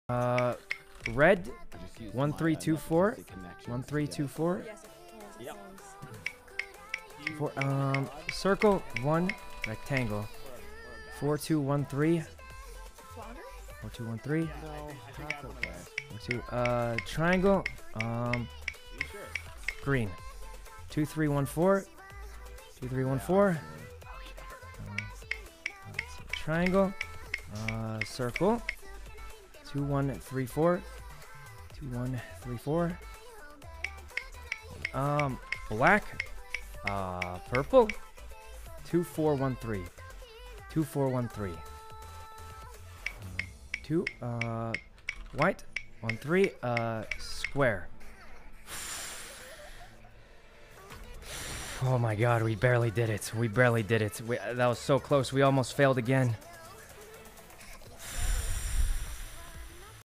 Red. 1324. 1324. Circle. 1. Rectangle. 4213. 4213. 42. Triangle. Green. 2314. 2314. Triangle. Circle. 2134. 2134. Black. Purple. 2413. 2413. White. 13. Square. Oh my god, we barely did it. We barely did it. That was so close. We almost failed again.